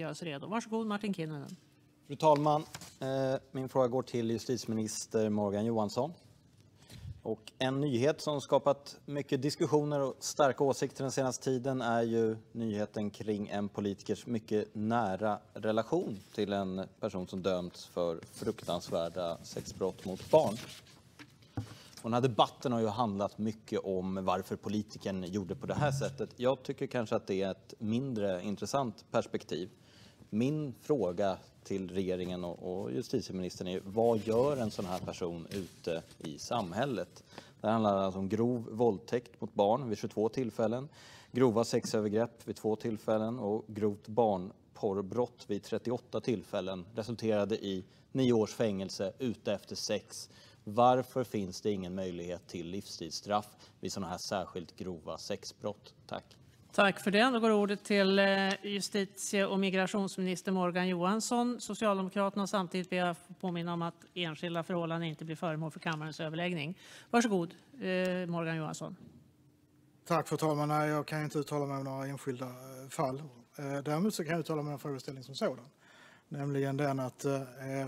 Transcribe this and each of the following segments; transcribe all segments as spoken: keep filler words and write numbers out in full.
göra sig redo. Varsågod Martin Kinnunen. Fru talman, min fråga går till justitieminister Morgan Johansson. Och en nyhet som skapat mycket diskussioner och starka åsikter den senaste tiden är ju nyheten kring en politikers mycket nära relation till en person som dömts för fruktansvärda sexbrott mot barn. Och den här debatten har ju handlat mycket om varför politikern gjorde på det här sättet. Jag tycker kanske att det är ett mindre intressant perspektiv. Min fråga till regeringen och justitieministern är: vad gör en sån här person ute i samhället? Det handlar alltså om grov våldtäkt mot barn vid tjugotvå tillfällen, grova sexövergrepp vid två tillfällen och grovt barnporrbrott vid trettioåtta tillfällen resulterade i nio års fängelse ute efter sex. Varför finns det ingen möjlighet till livstidsstraff vid sådana här särskilt grova sexbrott? Tack. Tack för det. Då går ordet till justitie- och migrationsminister Morgan Johansson, Socialdemokraterna, och samtidigt vill jag påminna om att enskilda förhållanden inte blir föremål för kammarens överläggning. Varsågod, Morgan Johansson. Tack fru talman. Nej, jag kan inte uttala mig om några enskilda fall. Däremot så kan jag uttala mig om en frågeställning som sådan. Nämligen den att eh,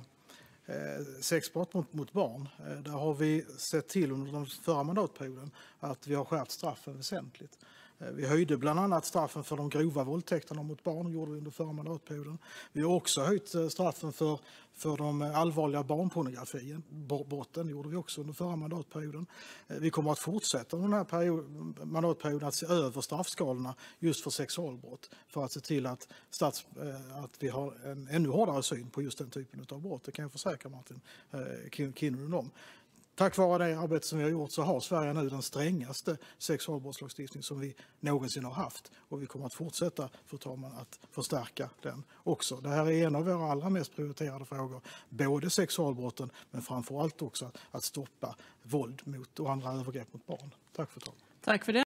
sexbrott mot, mot barn, där har vi sett till under den förra mandatperioden att vi har skärpt straffen väsentligt. Vi höjde bland annat straffen för de grova våldtäkterna mot barn, gjorde vi under förra mandatperioden. Vi har också höjt straffen för, för de allvarliga barnpornografibrotten, gjorde vi också under förra mandatperioden. Vi kommer att fortsätta under den här period, mandatperioden att se över straffskalorna just för sexualbrott för att se till att, stats, att vi har en ännu hårdare syn på just den typen av brott. Det kan jag försäkra Martin Kinnunen om. Tack vare det arbete som vi har gjort så har Sverige nu den strängaste sexualbrottslagstiftning som vi någonsin har haft. Och vi kommer att fortsätta, fru talman, att förstärka den också. Det här är en av våra allra mest prioriterade frågor. Både sexualbrotten men framför allt också att stoppa våld mot och andra övergrepp mot barn. Tack fru talman. Tack för det.